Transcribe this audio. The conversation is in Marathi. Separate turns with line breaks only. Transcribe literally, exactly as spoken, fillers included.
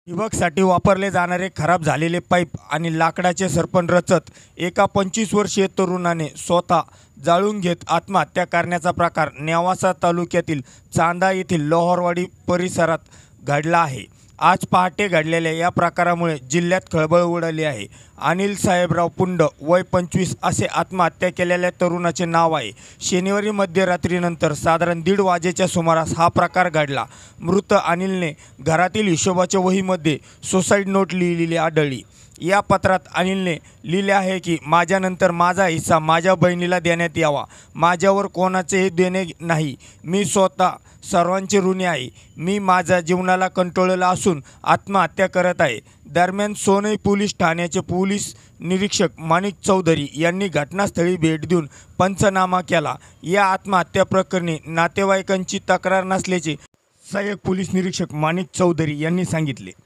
ठिबकसाठी वापरले जाणारे खराब झालेले पाईप आणि लाकडाचे सरपण रचत एका पंचवीस वर्षीय तरुणाने स्वतः जाळून घेत आत्महत्या करण्याचा प्रकार नेवासा तालुक्यातील चांदा येथील लोहरवाडी परिसरात घडला आहे। आज पहाटे घडलेल्या या प्रकारामुळे जिल्ह्यात खळबळ उडाली आहे। अनिल साहेबराव पुंड वय पंचवीस असे आत्महत्या केलेल्या तरुणाचे नाव आहे। शनिवारी मध्यरात्रीनंतर साधारण दीड वाजेच्या सुमारास हा प्रकार घडला। मृत अनिलने घरातील हिशोबाच्या वहीमध्ये सुसाईड नोट लिहिलेली आढळली। या पत्रात अनिलने लिहिले आहे की माझ्यानंतर माझा हिस्सा माझ्या बहिणीला देण्यात यावा। माझ्यावर कोणाचेही देणे नाही। मी स्वतः सर्वांचे ऋणी आहे। मी माझ्या जीवनाला कंटाळलेला असून आत्महत्या करत आहे। दरम्यान सोनई पोलीस ठाण्याचे पोलीस निरीक्षक माणिक चौधरी यांनी घटनास्थळी भेट देऊन पंचनामा केला। या आत्महत्या प्रकरणी नातेवाईकांची तक्रार नसल्याचे सहाय्यक पोलीस निरीक्षक माणिक चौधरी यांनी सांगितले।